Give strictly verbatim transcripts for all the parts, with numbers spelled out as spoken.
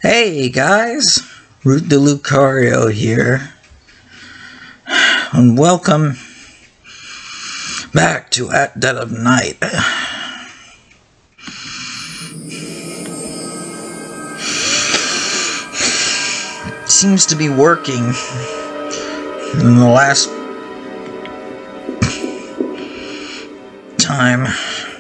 Hey guys, Root DeLucario here, and welcome back to At Dead of Night. It seems to be working in the last time.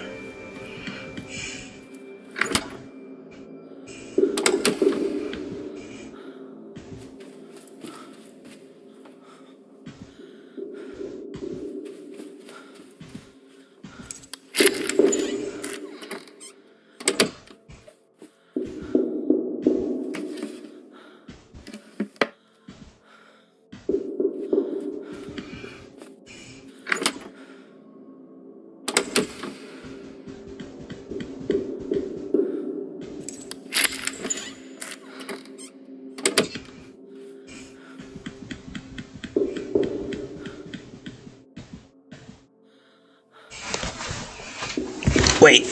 Wait.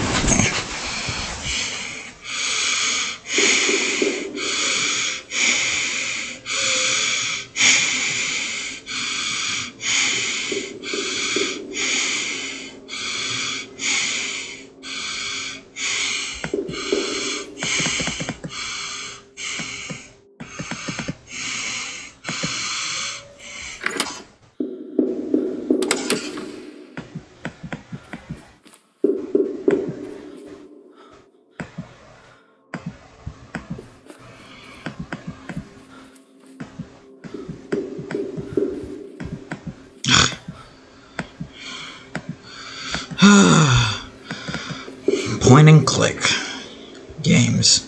Point and click games.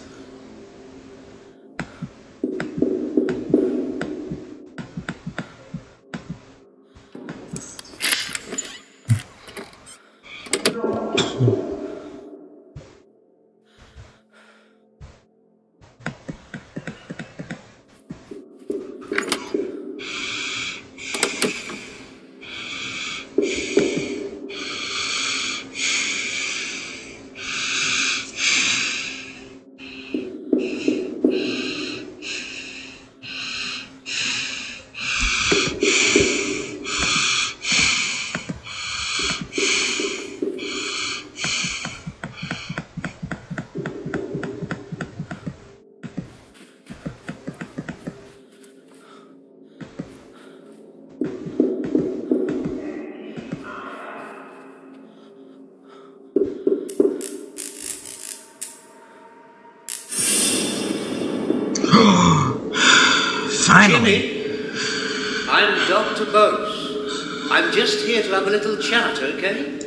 Finally. Jimmy, I'm Doctor Bose. I'm just here to have a little chat, okay?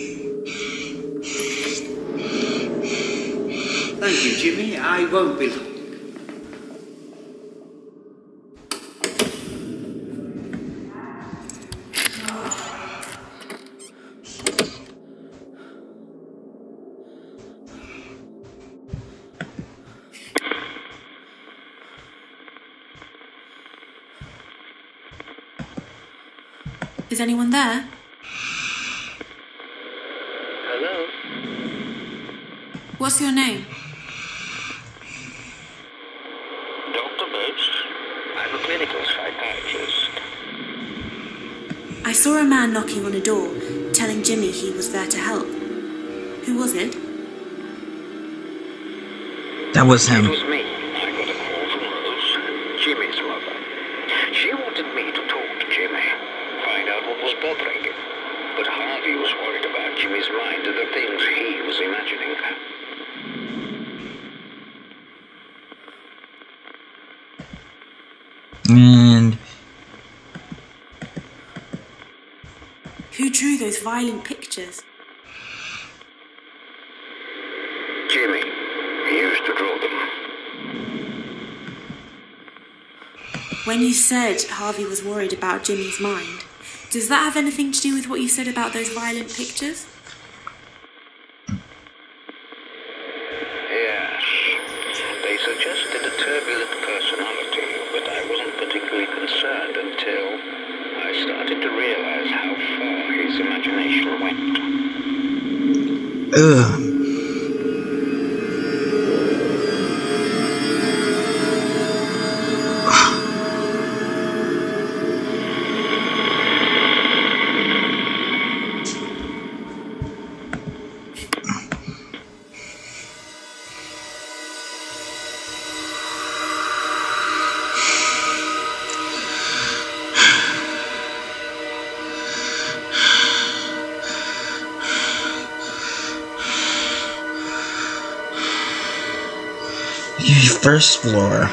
Thank you, Jimmy. I won't be long. Is anyone there? Hello? What's your name? Doctor Bose. I'm a clinical psychiatrist. I saw a man knocking on a door, telling Jimmy he was there to help. Who was it? That was him. It was me. I got a call from Rose, Jimmy's mother. She wanted me to talk to Jimmy. Find out what was bothering him. But Harvey was worried about Jimmy's mind and the things he was imagining. And Who drew those violent pictures? Jimmy. He used to draw them. When you said Harvey was worried about Jimmy's mind, does that have anything to do with what you said about those violent pictures? Yes. They suggested a turbulent personality, but I wasn't particularly concerned until I started to realize how far his imagination went. Ugh. The first floor.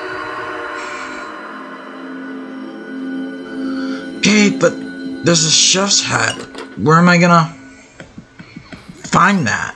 Okay, but there's a chef's hat. Where am I gonna find that?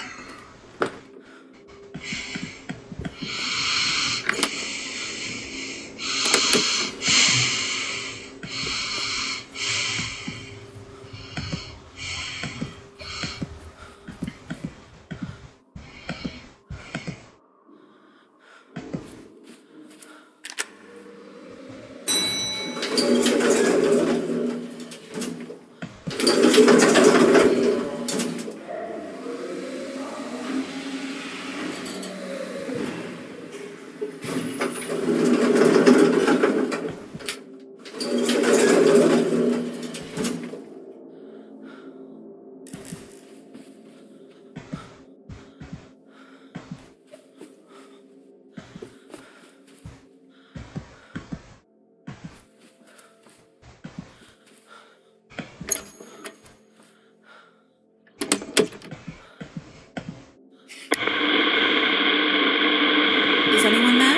Is anyone there?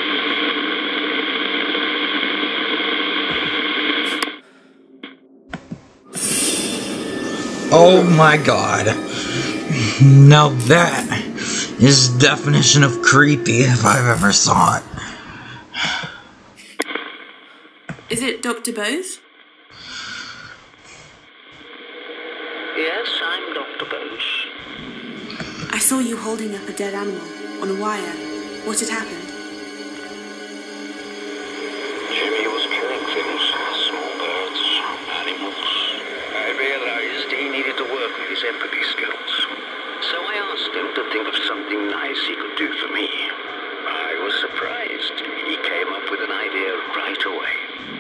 Oh my god. Now that is definition of creepy if I've ever saw it. Is it Doctor Bose? Yes, I'm Doctor Bose. I saw you holding up a dead animal on a wire. What had happened? Jimmy was killing things, small birds, animals. I realized he needed to work with his empathy skills. So I asked him to think of something nice he could do for me. I was surprised. He came up with an idea right away.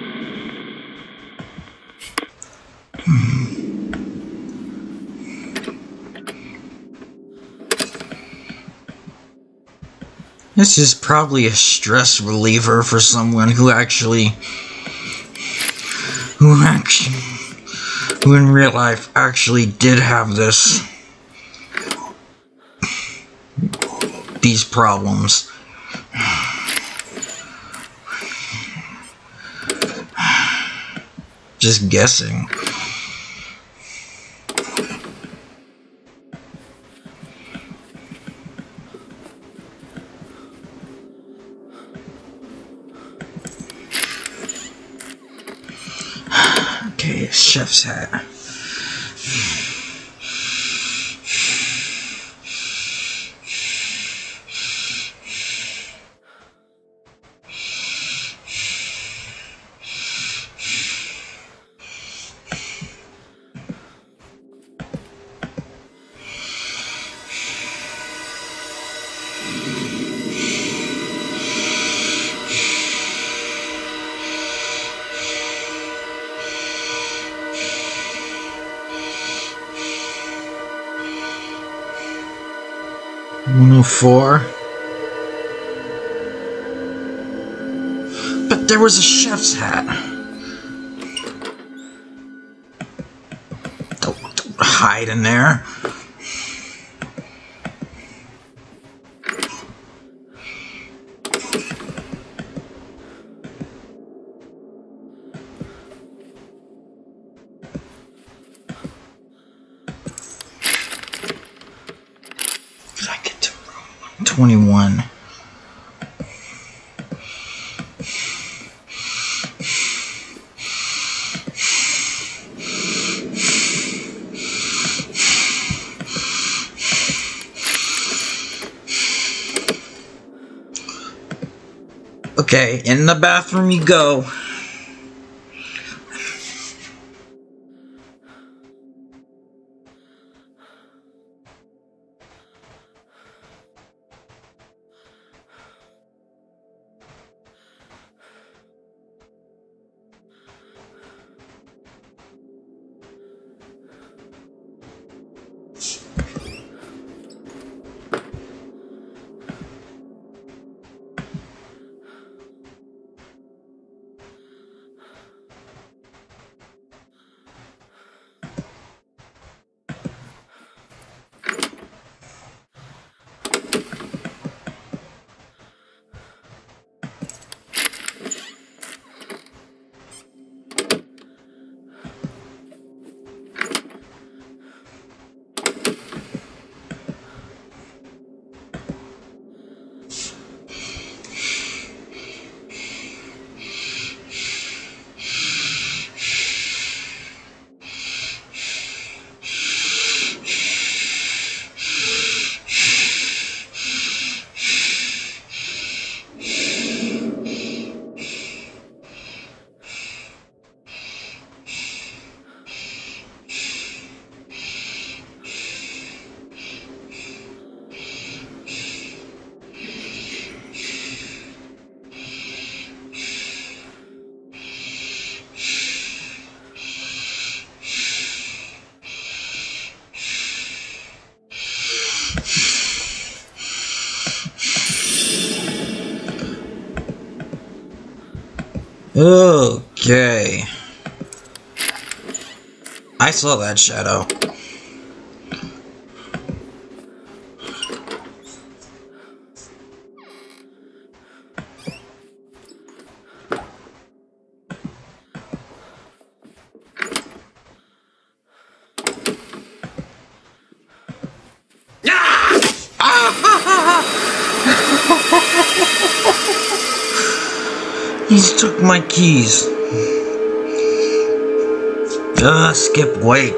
This is probably a stress reliever for someone who actually, who actually, who in real life actually did have this, these problems. Just guessing. Okay, chef's hat. one oh four. But there was a chef's hat. Don't, don't hide in there. twenty-one. Okay, in the bathroom you go. Okay. I saw that shadow. He's took my keys. Uh, skip wake.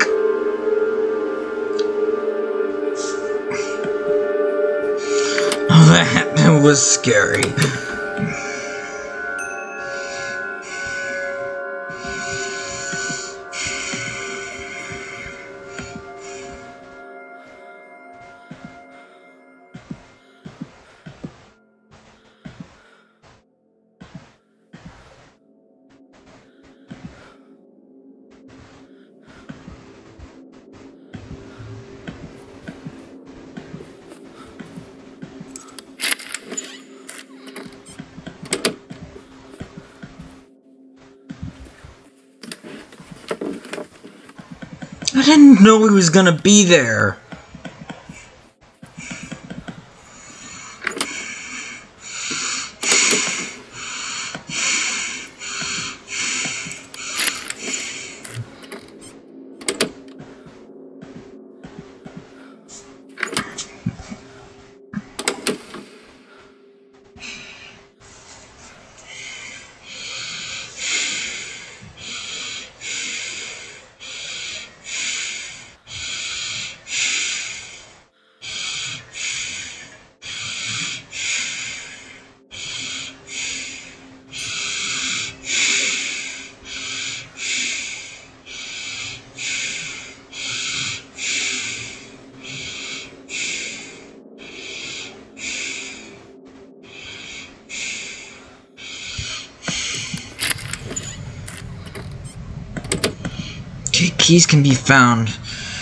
That was scary. I didn't know he was gonna be there. Okay, keys can be found.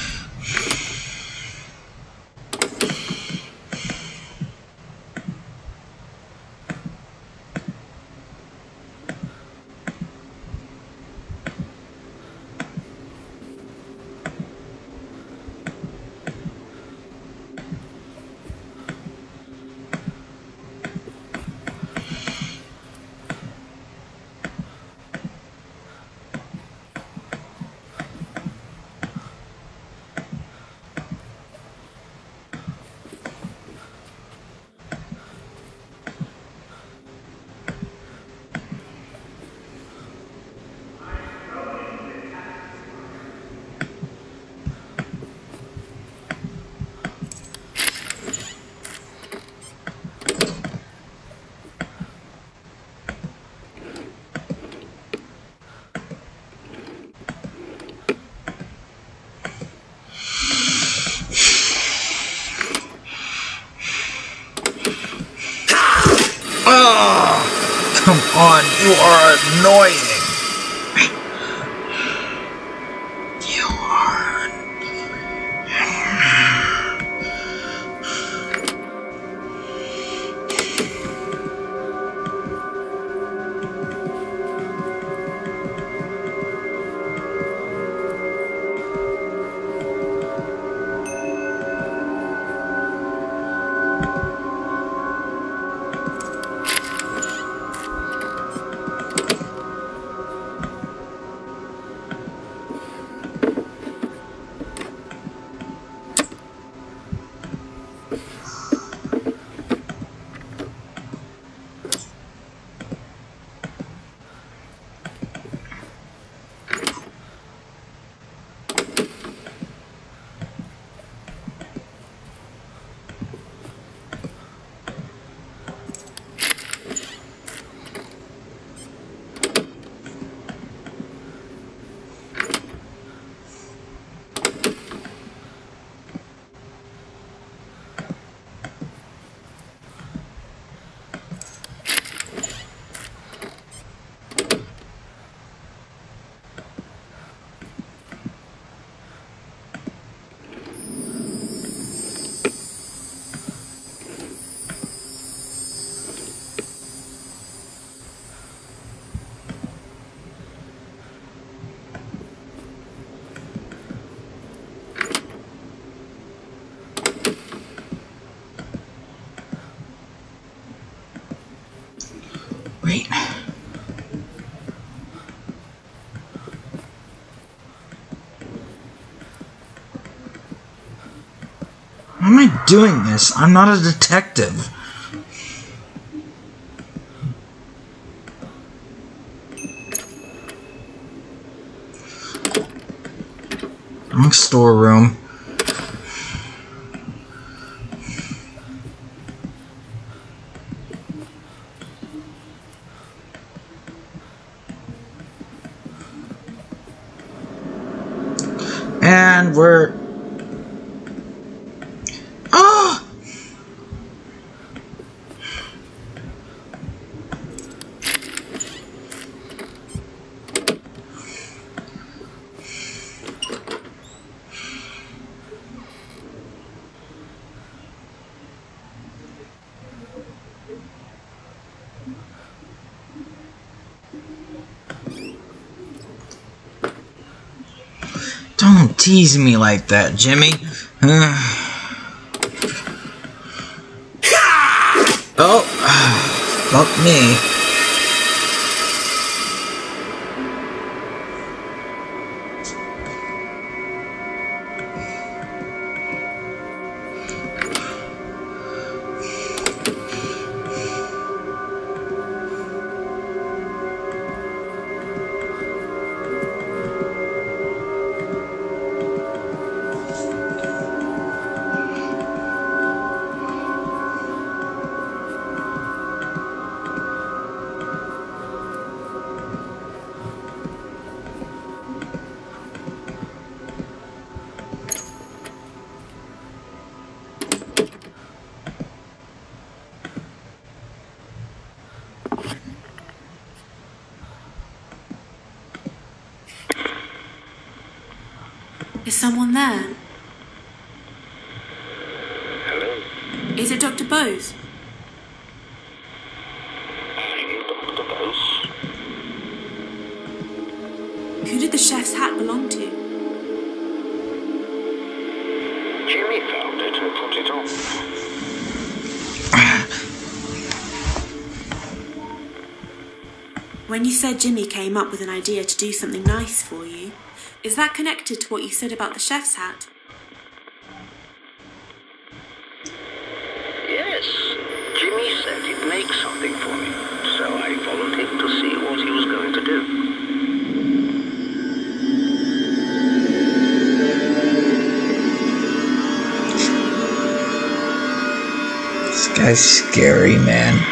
Come on, you are annoying. You are. Wait. Why am I doing this? I'm not a detective. Wrong storeroom. And we're... Oh! Don't tease me like that, Jimmy. Uh... Oh, fuck me. Is someone there? Hello? Is it Doctor Bose? I'm Doctor Bose. Who did the chef's hat belong to? Jimmy found it and put it on. When you said Jimmy came up with an idea to do something nice for you, is that connected to what you said about the chef's hat? Yes. Jimmy said he'd make something for me, so I followed him to see what he was going to do. This guy's scary, man.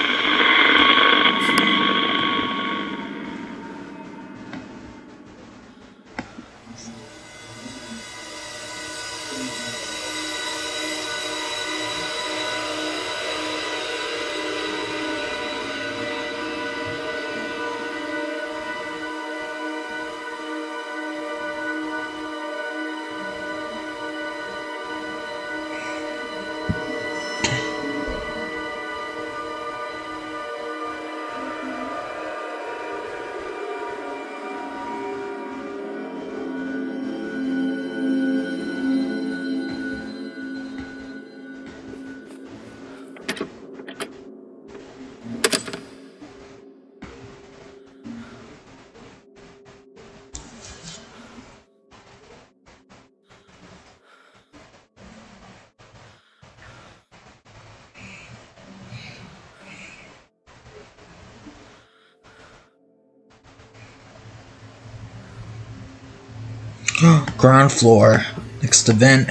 Ground floor. Next event.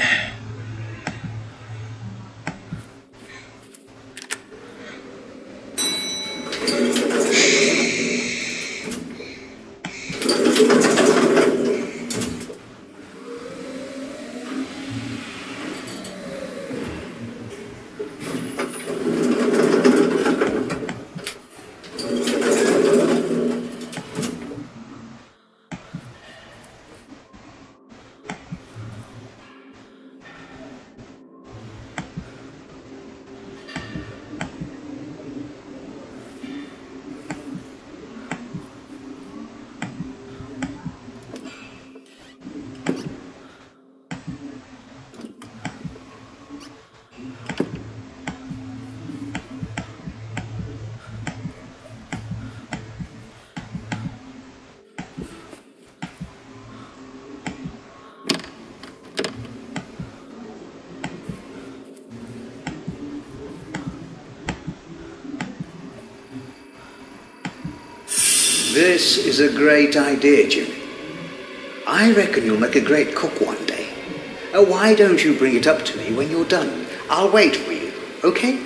This is a great idea, Jimmy. I reckon you'll make a great cook one day. Uh, why don't you bring it up to me when you're done? I'll wait for you, okay?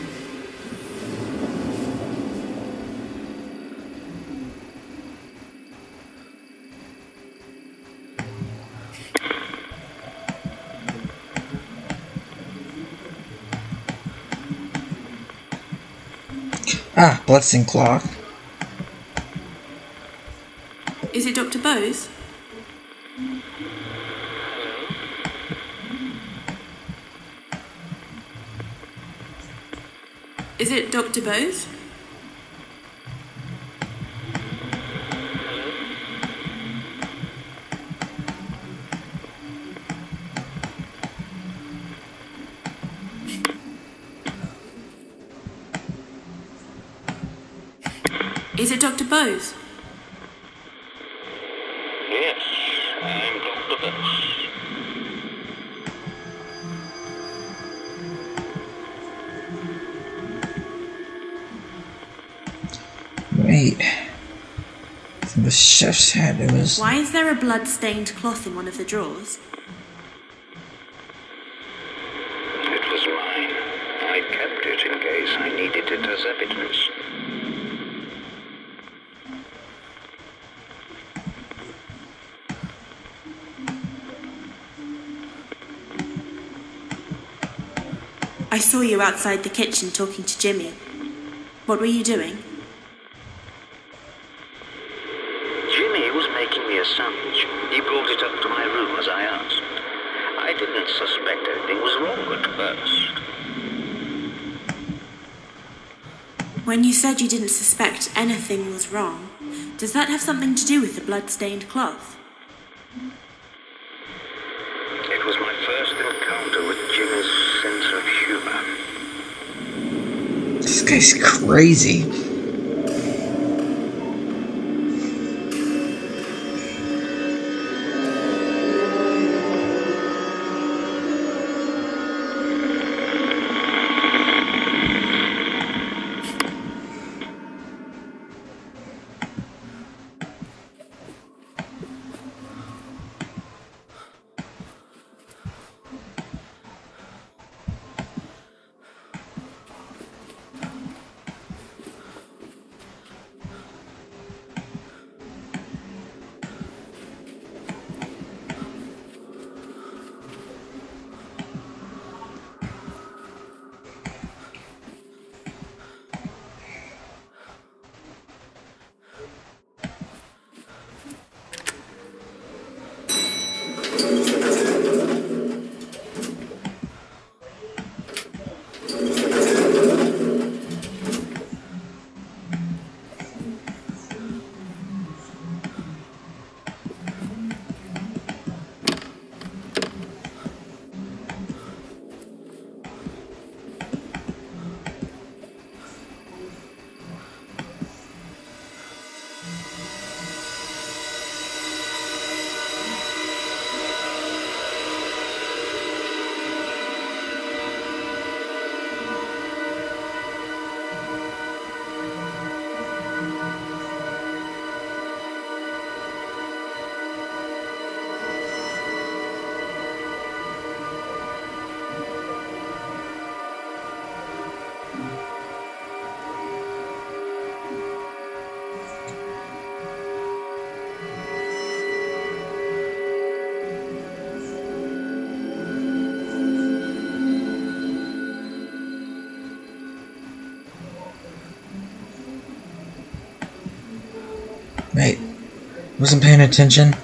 Ah, bloodstained cloth. Is it Doctor Bose? Is it Doctor Bose? Is it Doctor Bose? Yes, I'm Doctor Bose. Wait. The chef's hat, it was... Why is there a blood-stained cloth in one of the drawers? It was mine. I kept it in case I needed it as evidence. I saw you outside the kitchen talking to Jimmy. What were you doing? Jimmy was making me a sandwich. He brought it up to my room as I asked. I didn't suspect anything was wrong at first. When you said you didn't suspect anything was wrong, does that have something to do with the blood-stained cloth? It was my first encounter with Jimmy's sense of humor. This guy's crazy. Wait, wasn't paying attention?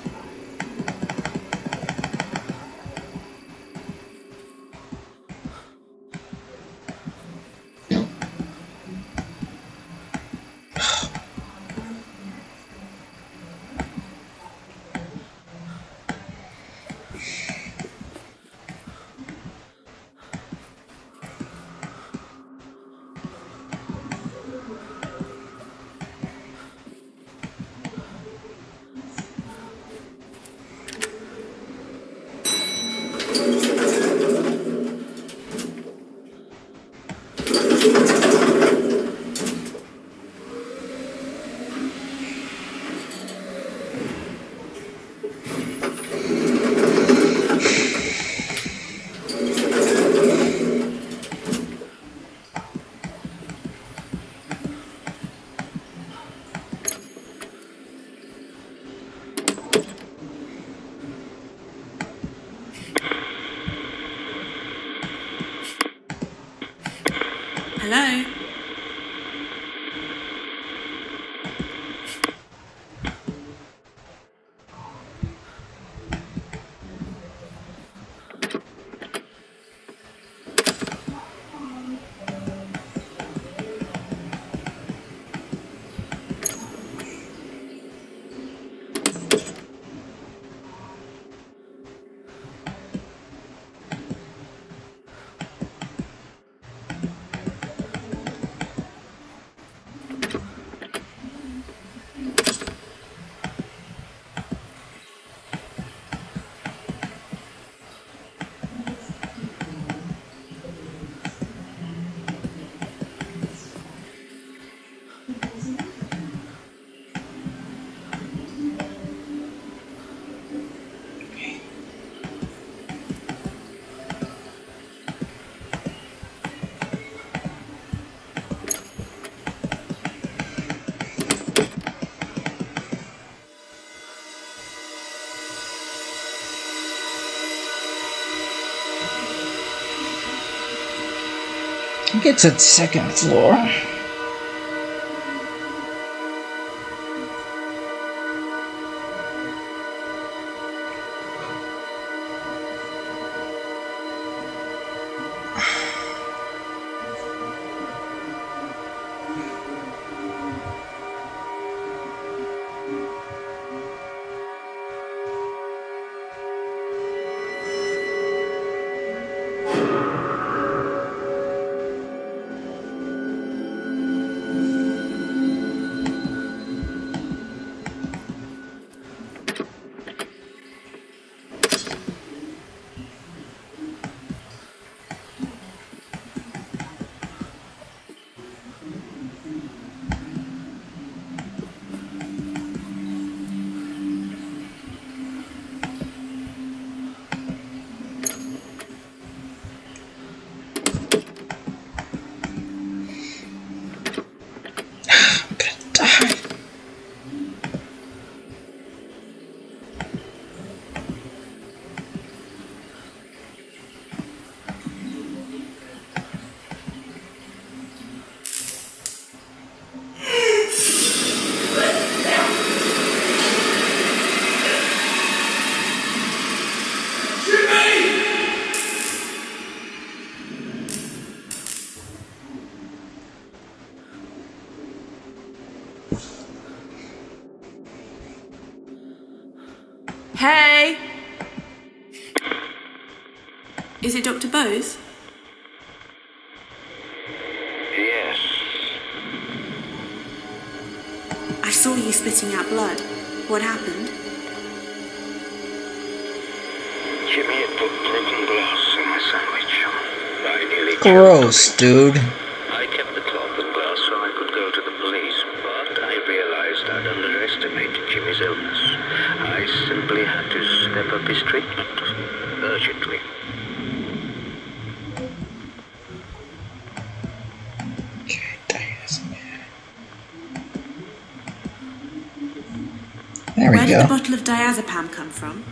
think it's at second floor. Hey! Is it Doctor Bose? Yes. I saw you spitting out blood. What happened? Jimmy had put broken glass in my sandwich. I nearly Gross, dude. I kept the cloth and glass so I could go to the police, but I realized I'd underestimated Jimmy's illness. I simply had to step up his treatment, urgently. Okay, there we Where go. did the bottle of diazepam come from?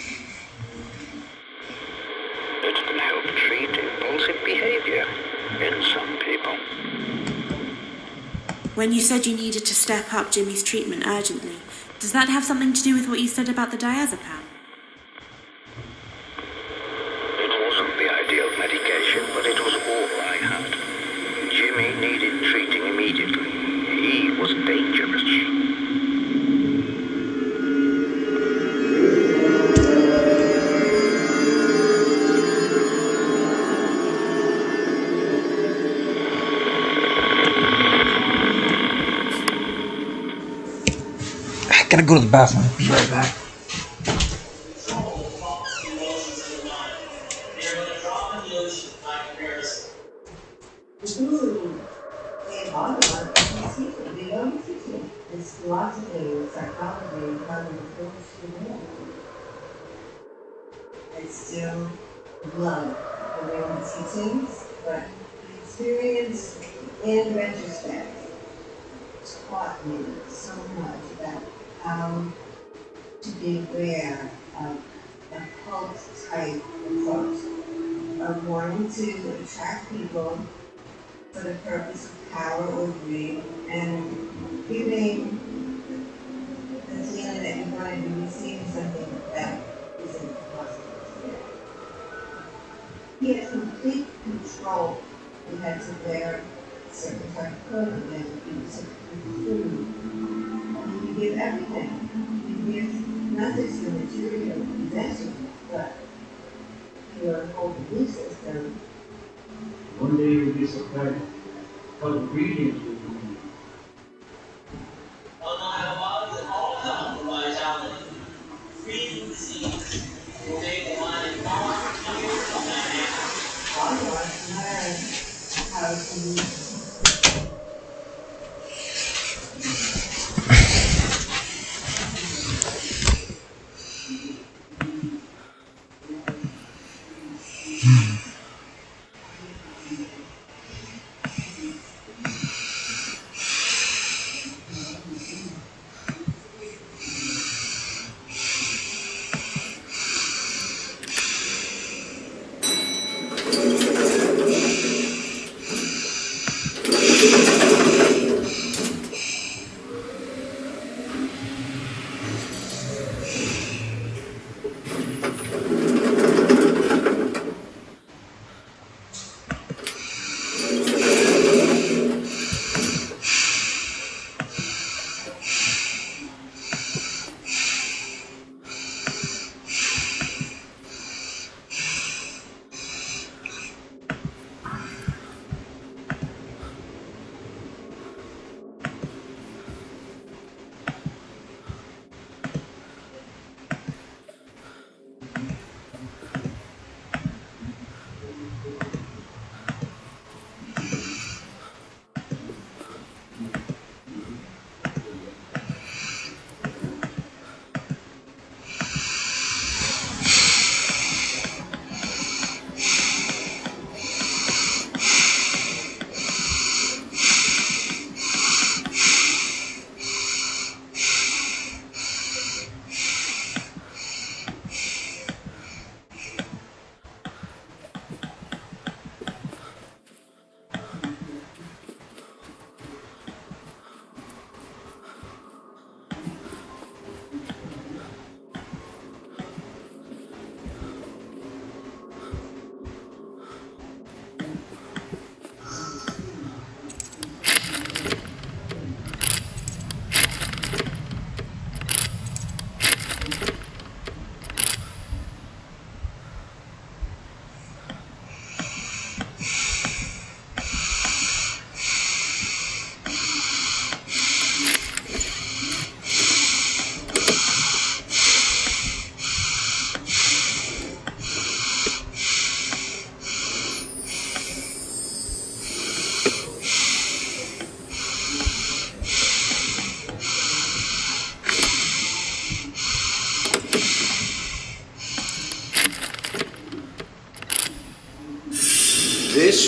It can help treat impulsive behavior in some people. When you said you needed to step up Jimmy's treatment urgently, does that have something to do with what you said about the diazepam? It wasn't the ideal medication, but it was all I had. Jimmy needed treating immediately. He was dangerous. I gotta go to the bathroom. Be right back. It's philosophy, psychology, how to approach the world. It's still blood. The way we teachings, but the experience in retrospect taught me so much about how to be aware of a cult type approach of wanting to attract people for the purpose of power or greed and giving the feeling that you're going to be receiving something that isn't possible today. He had complete control. He had to wear a certain type of clothing and he was food. And you give everything. You give not just your material possessions, but your whole belief system. One day you'll be surprised how brilliant you will be. How to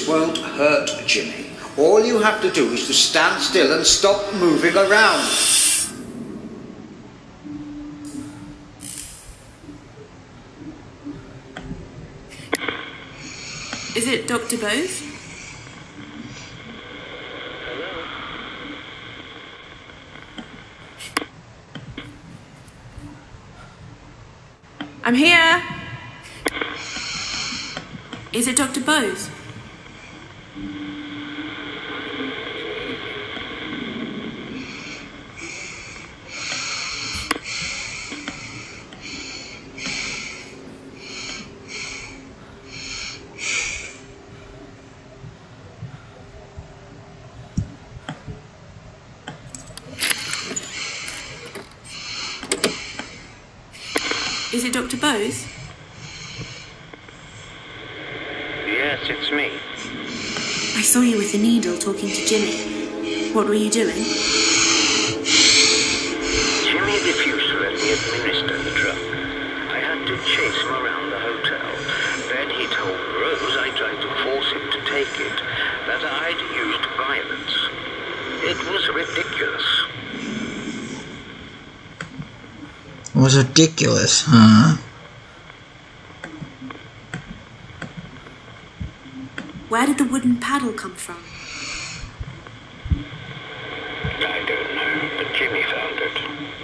This won't hurt Jimmy. All you have to do is to stand still and stop moving around. Is it Doctor Bose? I'm here. Is it Doctor Bose? Is it Doctor Bose? Yes, it's me. I saw you with the needle talking to Jimmy. What were you doing? Jimmy refused to let me administer the drug. I had to chase him around the hotel. Then he told Rose I tried to force him to take it, that I'd used violence. It was ridiculous. It was ridiculous, huh? Where did the wooden paddle come from? I don't know, but Jimmy found it.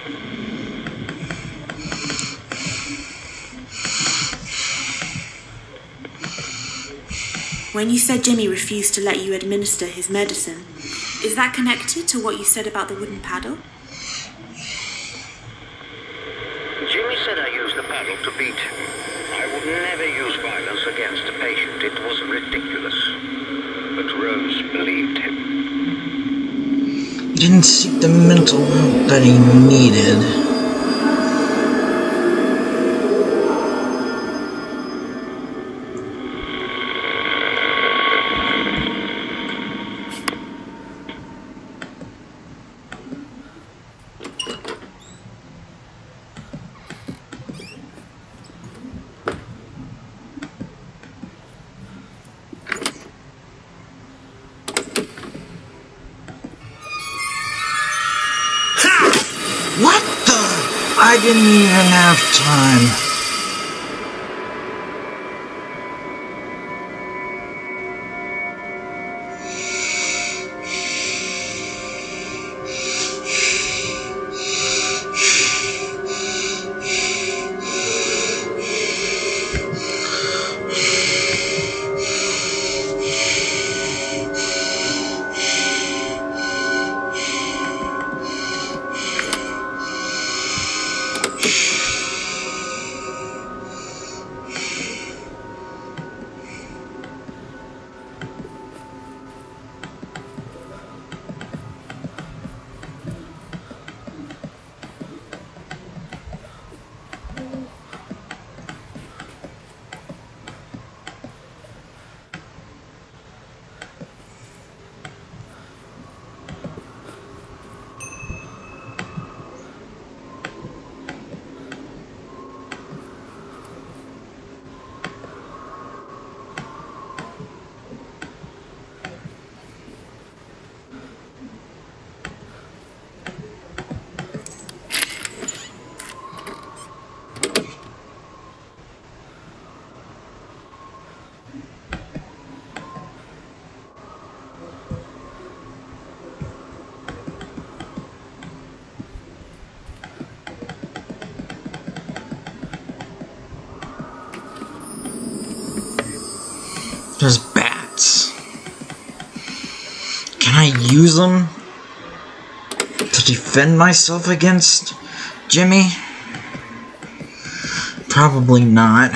When you said Jimmy refused to let you administer his medicine, is that connected to what you said about the wooden paddle? Jimmy said I used the paddle to beat him. I would never use violence against a patient. It was ridiculous. But Rose believed him. He didn't seek the mental help that he needed. What the? I didn't even have time. There's bats. Can I use them to defend myself against Jimmy? Probably not.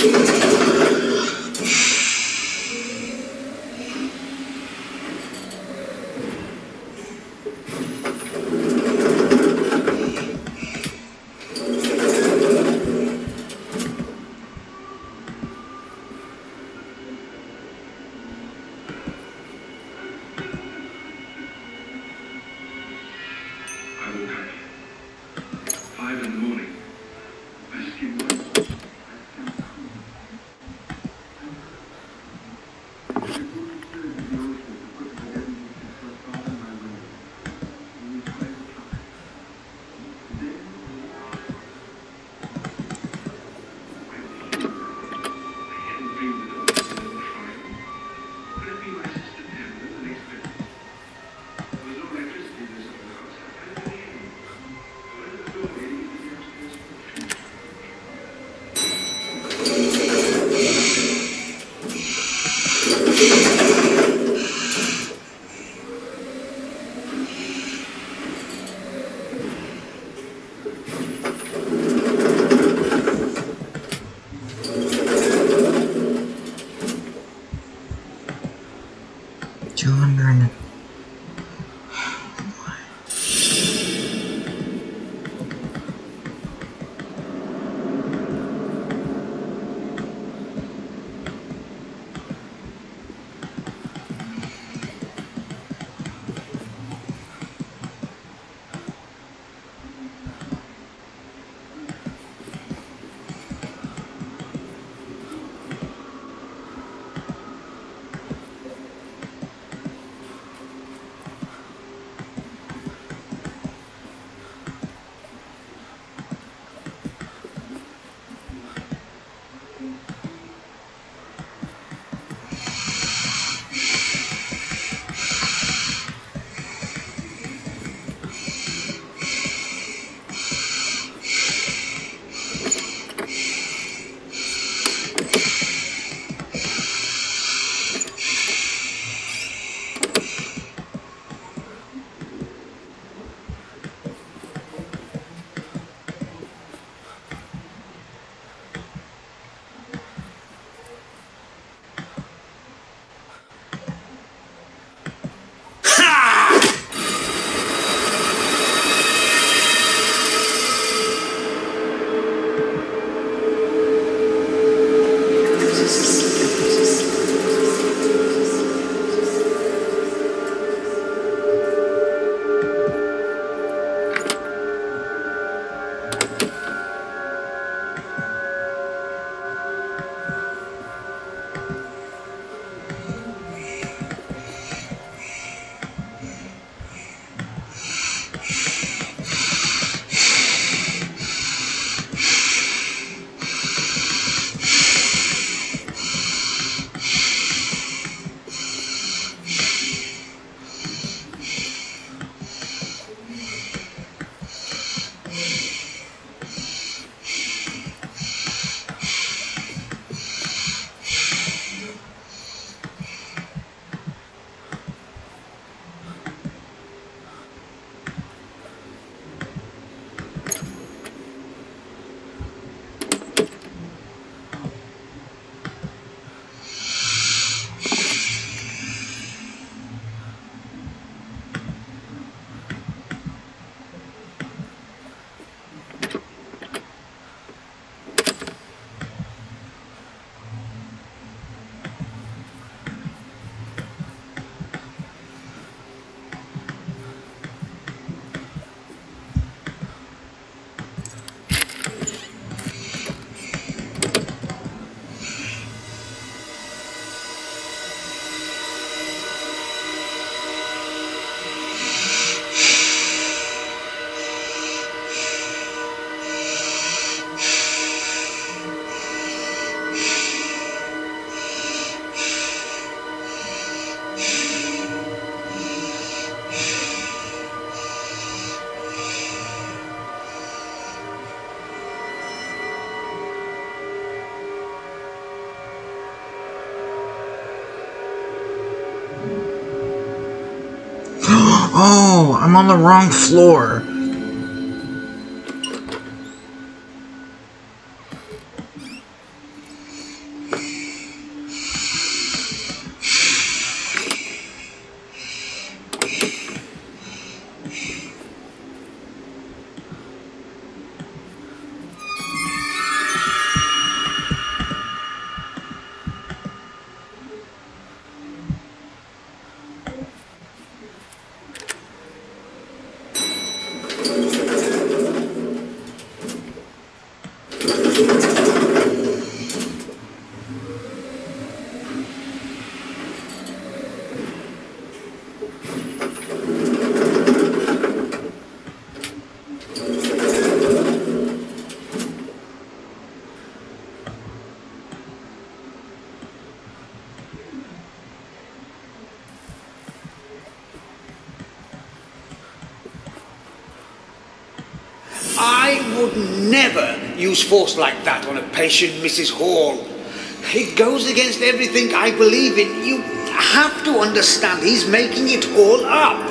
two hundred. Oh, I'm on the wrong floor. I would never use force like that on a patient, Missus Hall. It goes against everything I believe in. You have to understand he's making it all up.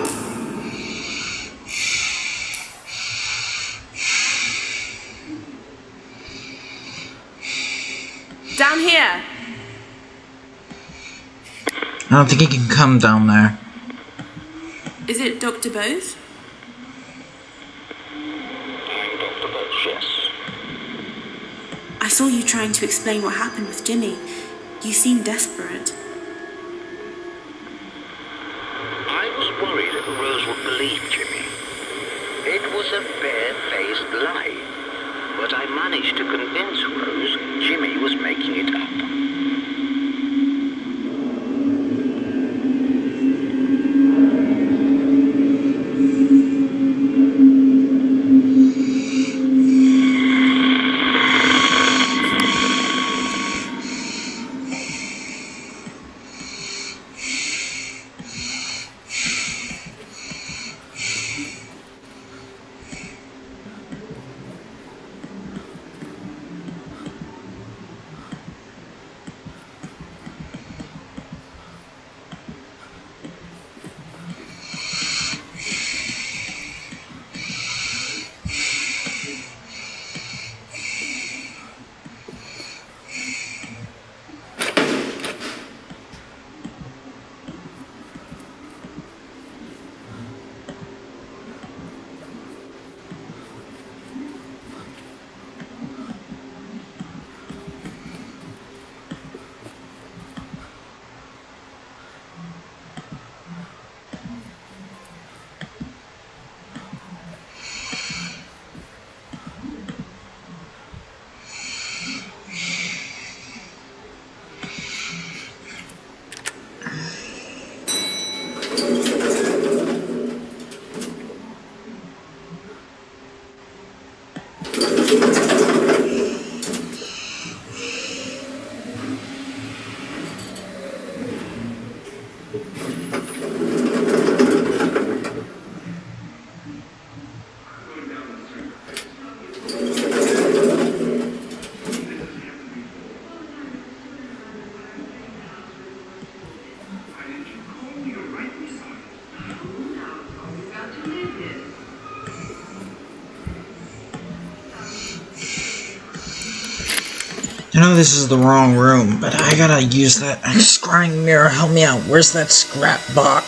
Down here. I don't think he can come down there. Is it Doctor Bose? I'm Doctor Bose, yes. I saw you trying to explain what happened with Jimmy. You seemed desperate. I was worried that Rose would believe Jimmy. It was a bare-faced lie. But I managed to convince Rose Jimmy was making it up. I know this is the wrong room, but I gotta use that scrying mirror. Help me out. Where's that scrapbook?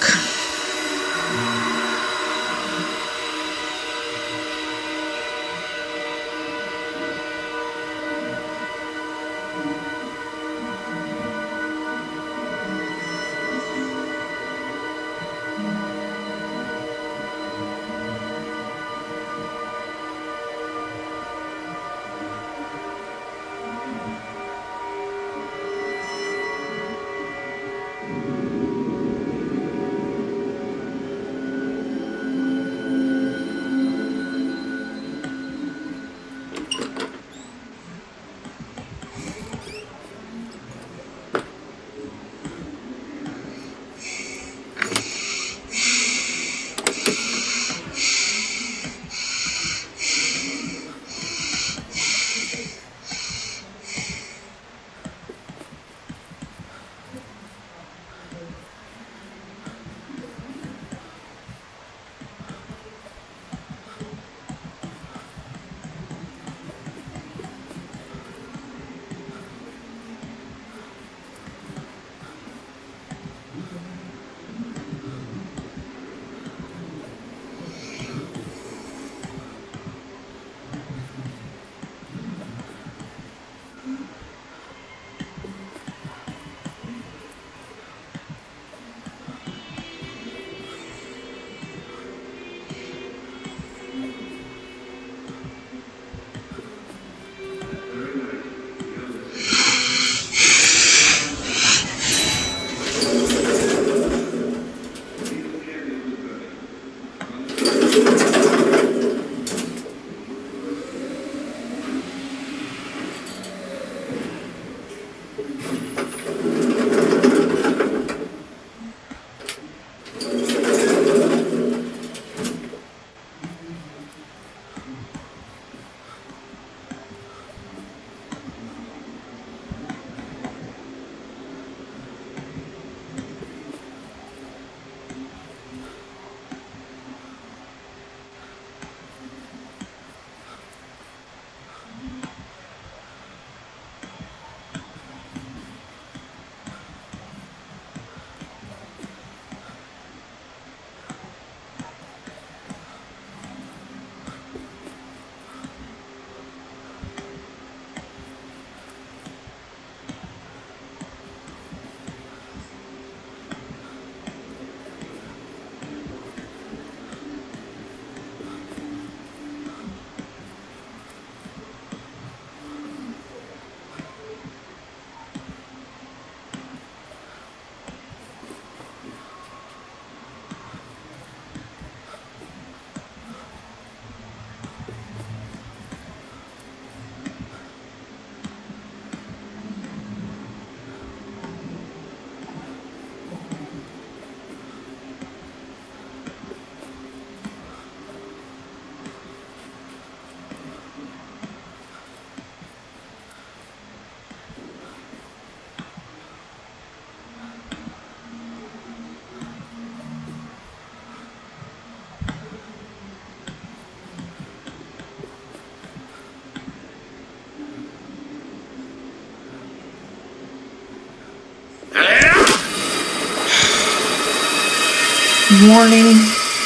Warning.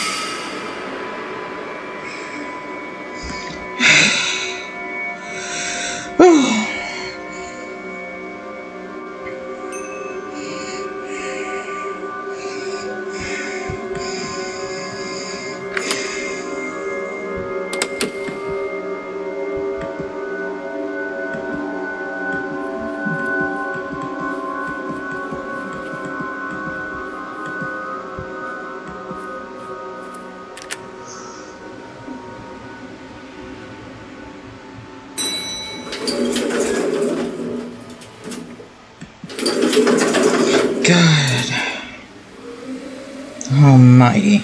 God Almighty.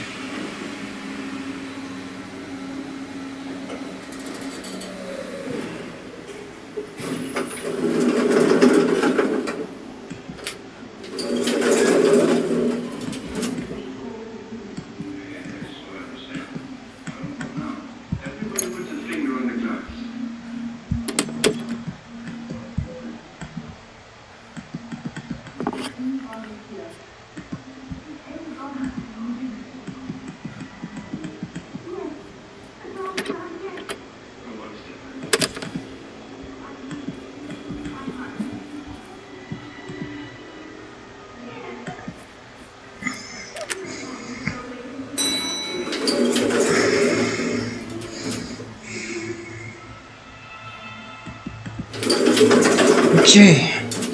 Okay.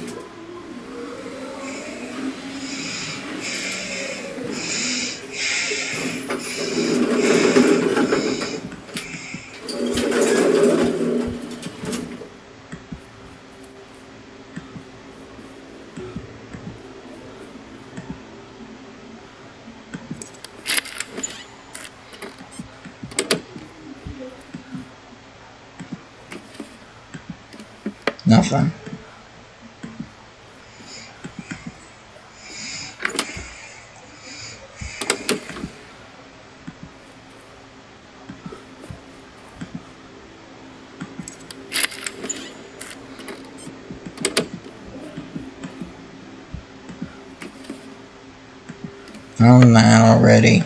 Nothing. Oh man, already.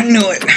knew it.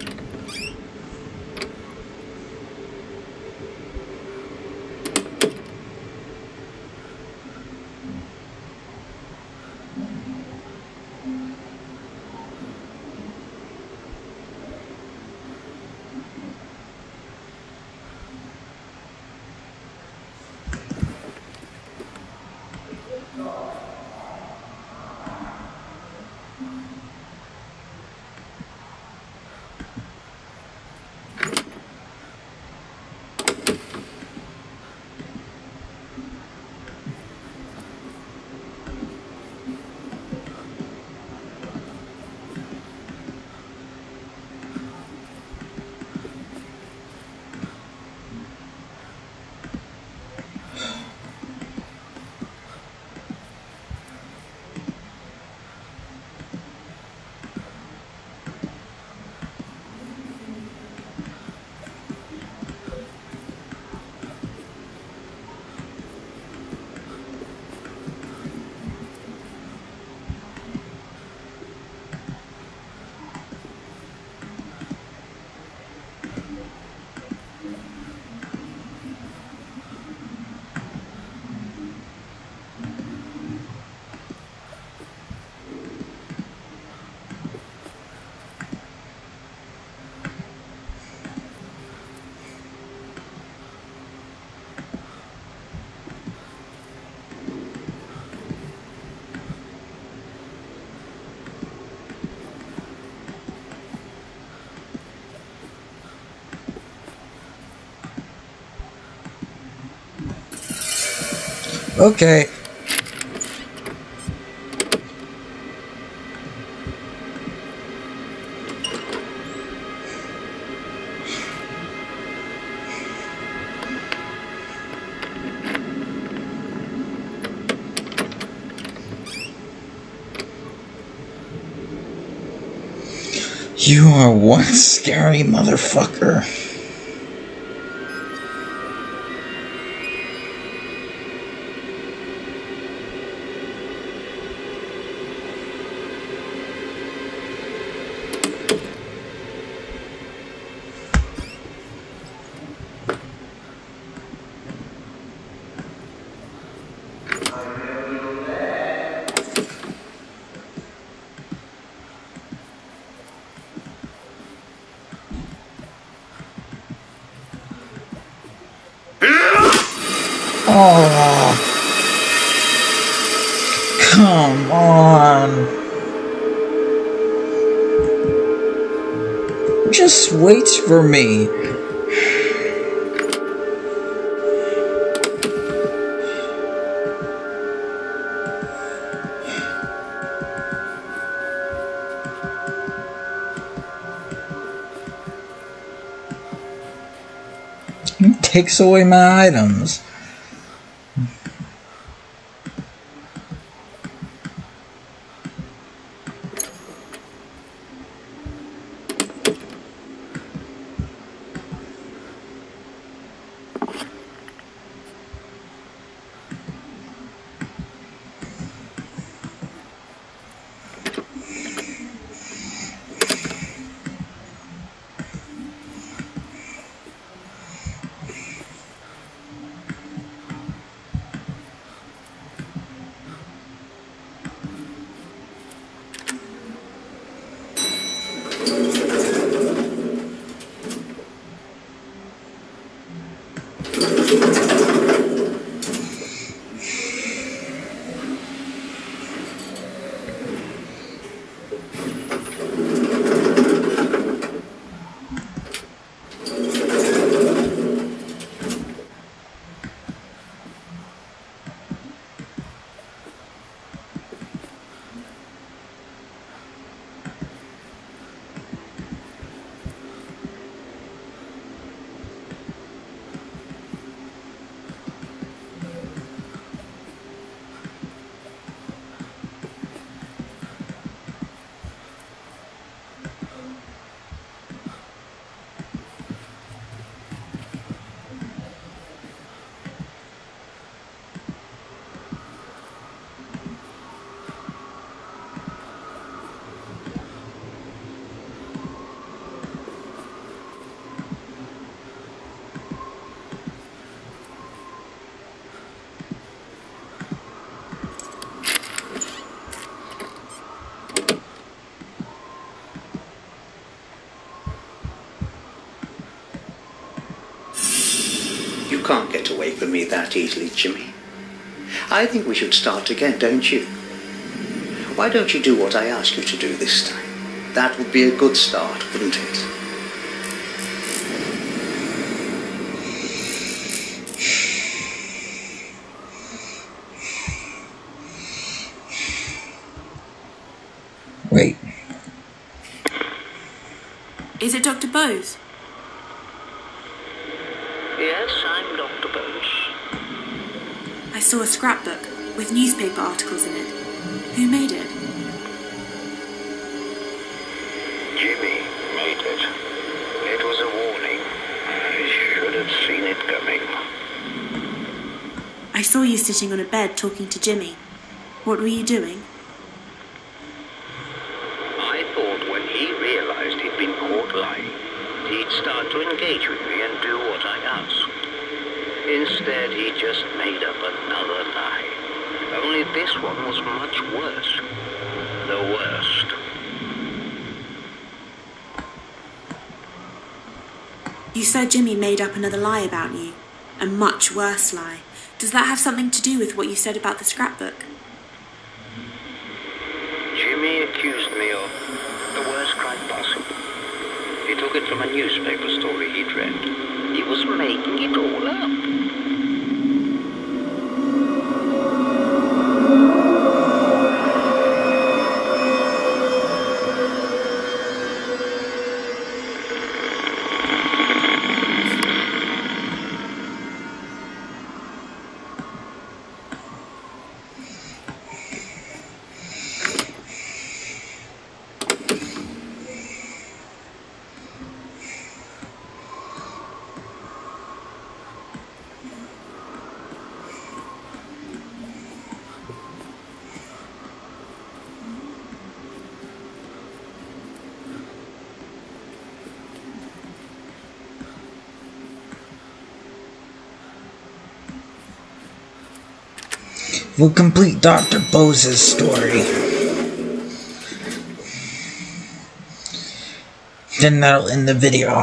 Okay. You are one scary motherfucker. Oh, come on. Just wait for me. It takes away my items. You can't get away from me that easily, Jimmy. I think we should start again, don't you? Why don't you do what I ask you to do this time? That would be a good start, wouldn't it? Wait. Is it Doctor Bose? Yes, I'm Doctor Bose. I saw a scrapbook with newspaper articles in it. Who made it? Jimmy made it. It was a warning. I should have seen it coming. I saw you sitting on a bed talking to Jimmy. What were you doing? I thought when he realized he'd been caught lying, he'd start to engage with me and do what I asked. Instead, he just made up another lie. Only this one was much worse. The worst. You said Jimmy made up another lie about you. A much worse lie. Does that have something to do with what you said about the scrapbook? Jimmy accused me of the worst crime possible. He took it from a newspaper story he'd read. He was making it all up. We'll complete Doctor Bose's story. Then that'll end the video.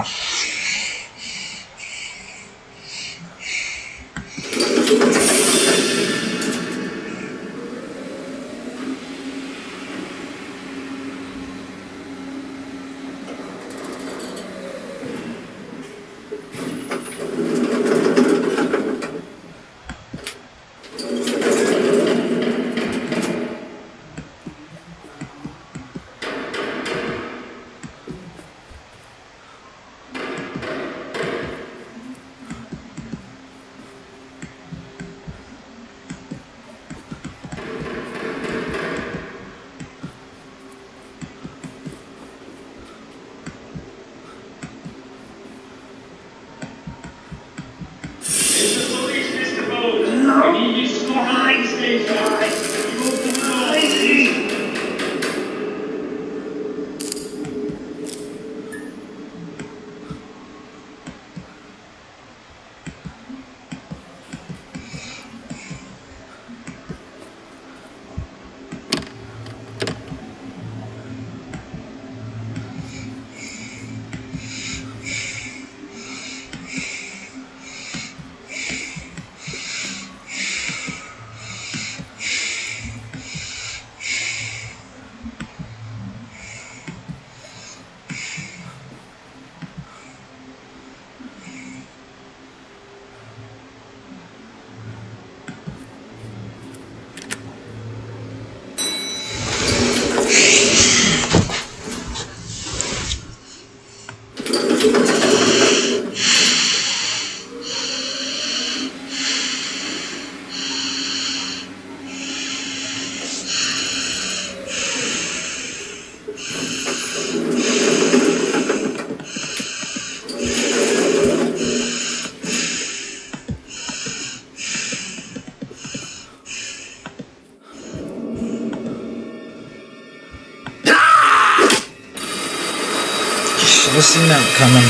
Should've seen that coming.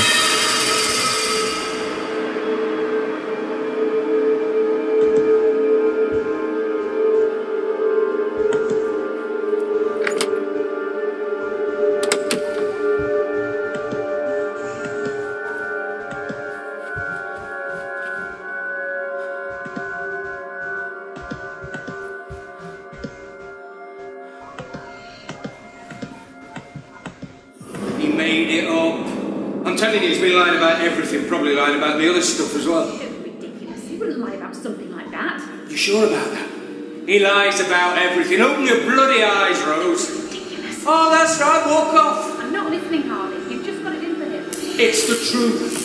made it up. I'm telling you, he's been lying about everything, probably lying about the other stuff as well. Ridiculous. He wouldn't lie about something like that. You sure about that? He lies about everything. Open your bloody eyes, Rose. Ridiculous. Oh, that's right, walk off. I'm not listening, Harvey. You've just got it in for him. It's the truth.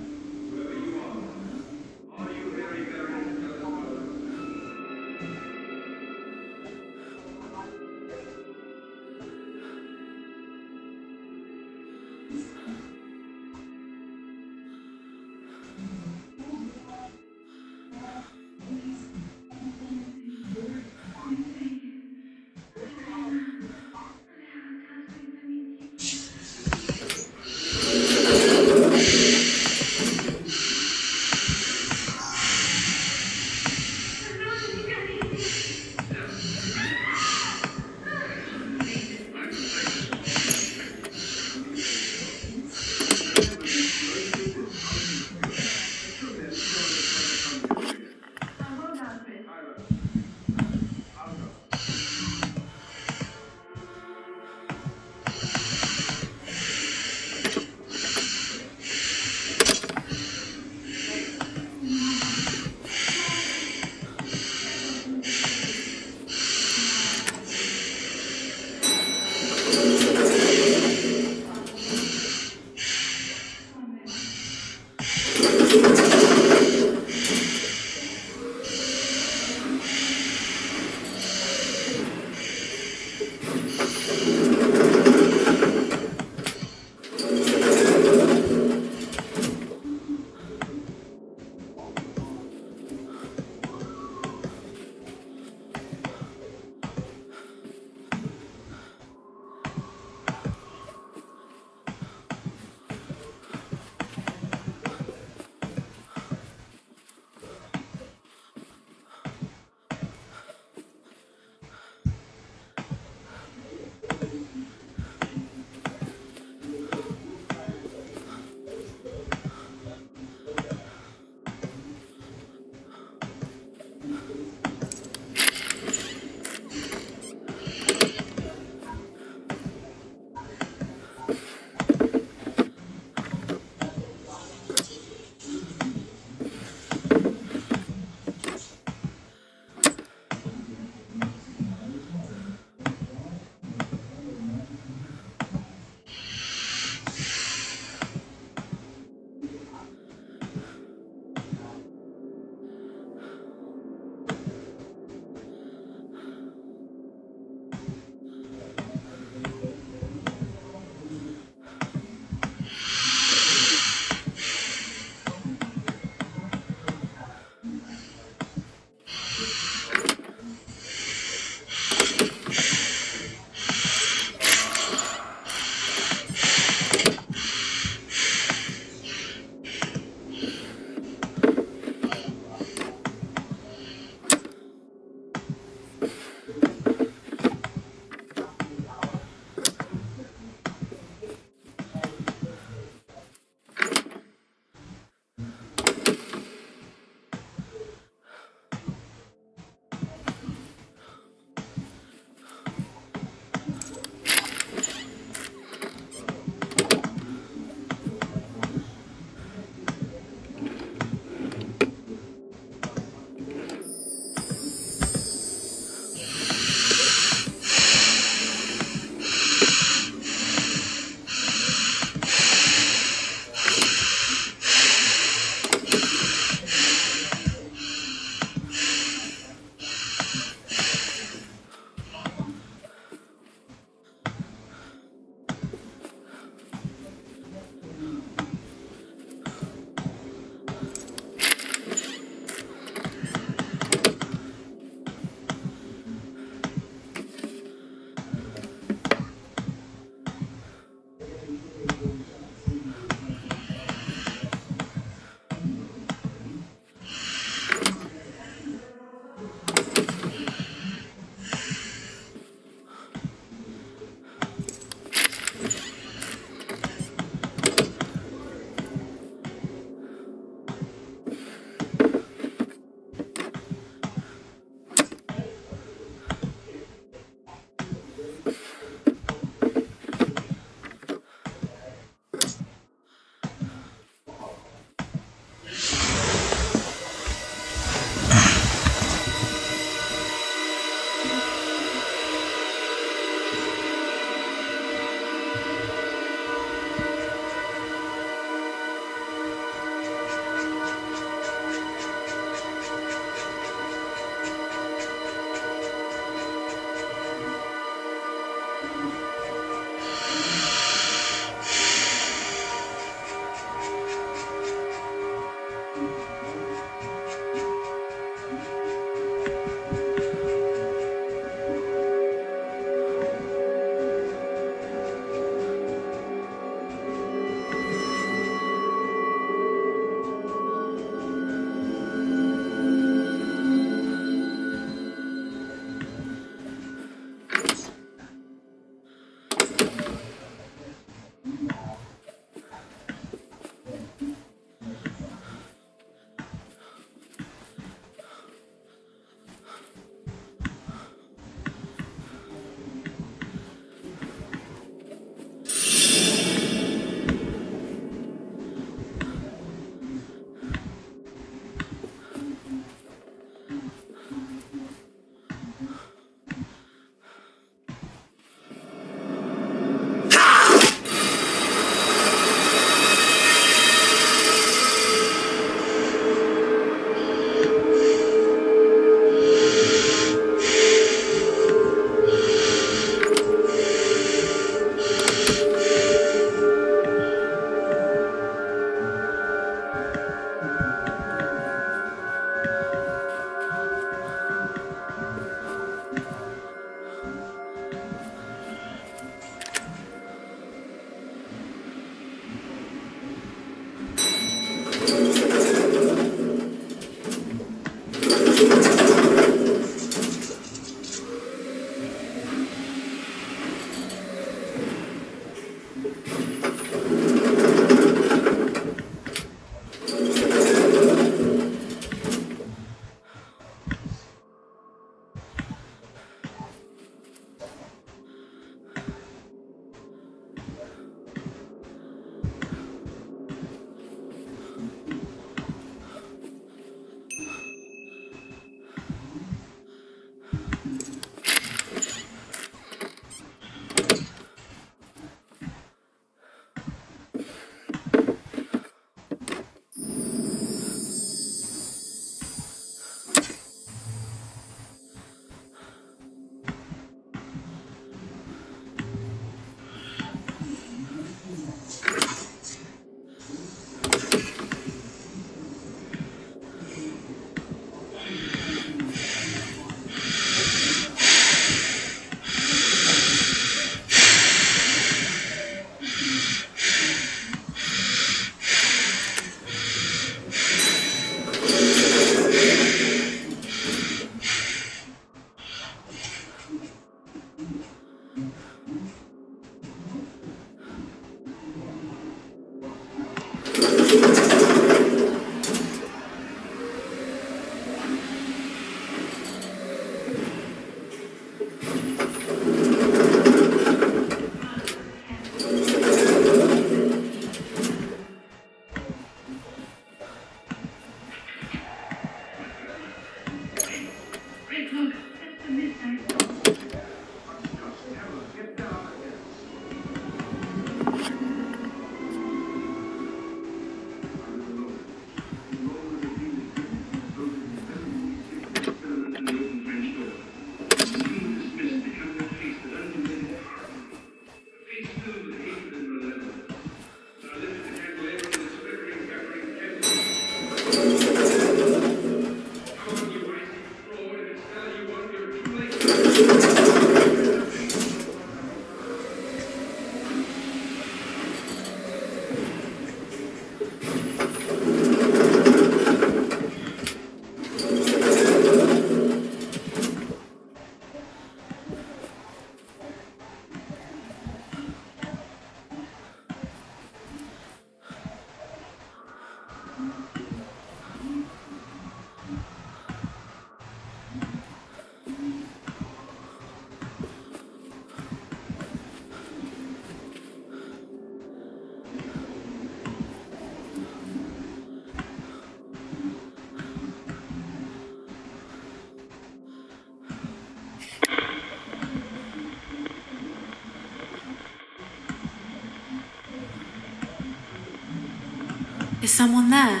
Is someone there?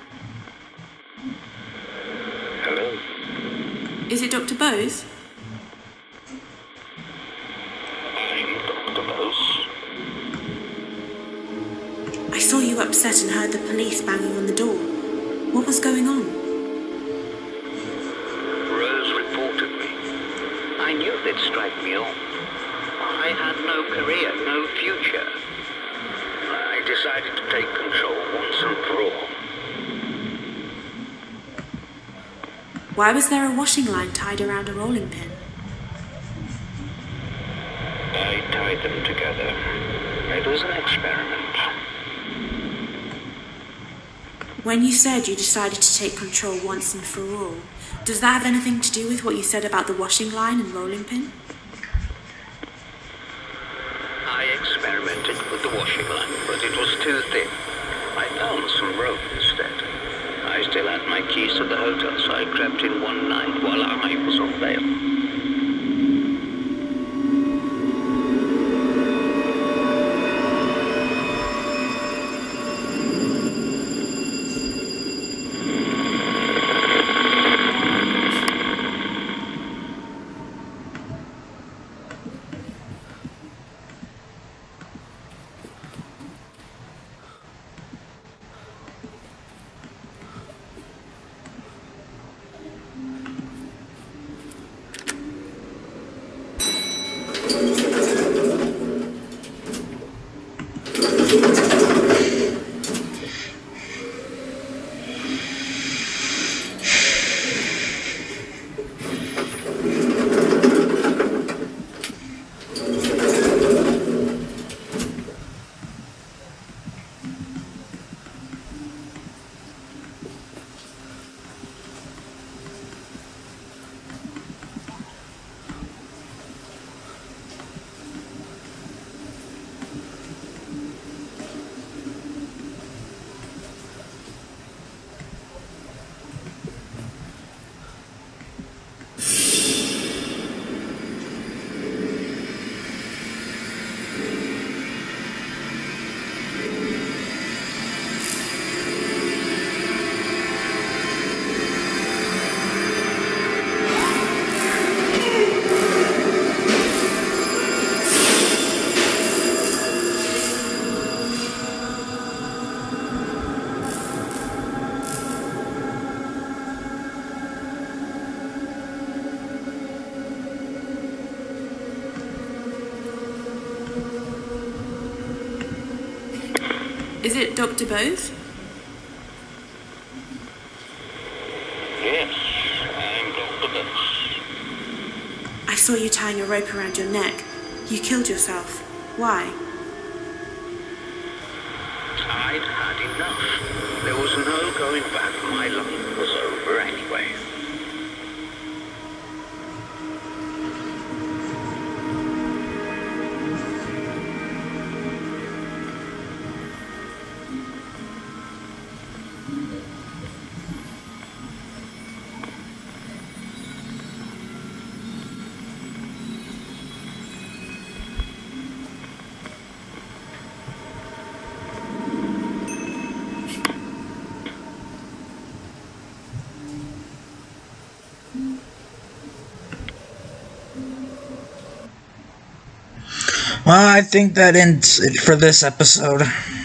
Hello? Is it Doctor Bose? I'm Doctor Bose. I saw you upset and heard the police banging on the door. What was going on? Rose reported me. I knew they'd strike me off. I had no career, no future. I decided to take control once and for all. Why was there a washing line tied around a rolling pin? I tied them together. It was an experiment. When you said you decided to take control once and for all, does that have anything to do with what you said about the washing line and rolling pin? I experimented with the washing line, but it was too thin. I found some rope instead. I still had my keys to the hotel, so I crept in one night while I was on bail. Is it Doctor Bose? Yes, I'm Doctor Bose. I saw you tying a rope around your neck. You killed yourself. Why? I'd had enough. There was no going back. My life was over anyway. Well, I think that ends it for this episode.